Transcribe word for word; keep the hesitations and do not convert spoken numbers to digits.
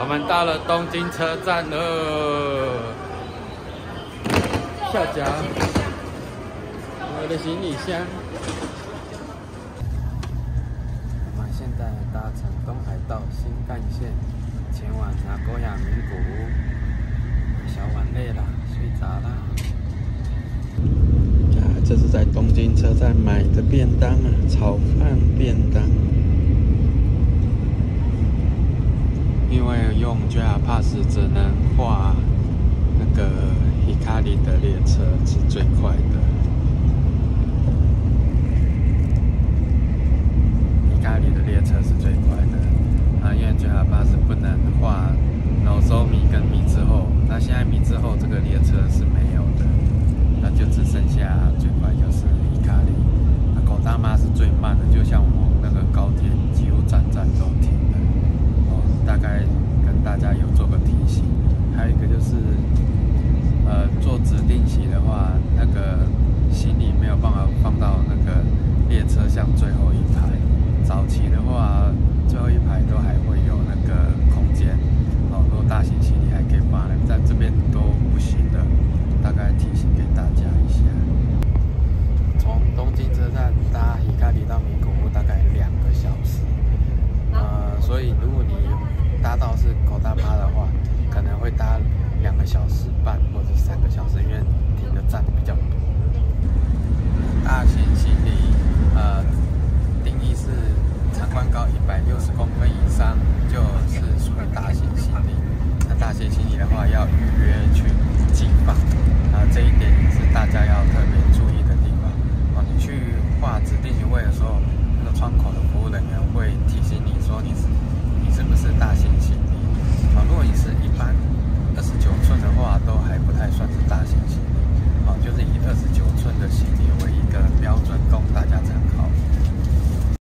我们到了东京车站了，下脚，我的行李箱。我们现在搭乘东海道新干线前往名古屋名古屋。小碗累了，睡着了。啊，这是在东京车站买的便当啊，炒饭便当。因为用 J R Pass 只能画那个 Hikari 的列车是最快的。Hikari 的列车是最快的啊，因为 J R Pass 不能画 Nozomi 跟米之后，那现在米之后这个列车是没有的，那就只剩下最快就是 Hikari。那狗大妈是最慢的，就像我们那个高铁几乎站站都停的。大概跟大家有做个提醒，还有一个就是，呃，做指定席的话，那个行李没有办法放到那个列车厢最后一排。早期的话，最后一排都还会有那个空间，哦，如果大型行李还可以放，在这边都不行的。大概提醒给大家一下。从东京车站搭Hikari到名古屋大概两个小时。呃，所以如果你搭到是狗大妈的话，可能会搭两个小时半或者三个小时，因为停的站比较多。大型行李，呃，定义是长宽高一百六十公分以上，就是属于大型行李。那大型行李的话，要预约去寄放，啊，这一点是大家要特别注意的地方。哦，你去画指定席位的时候，那个窗口的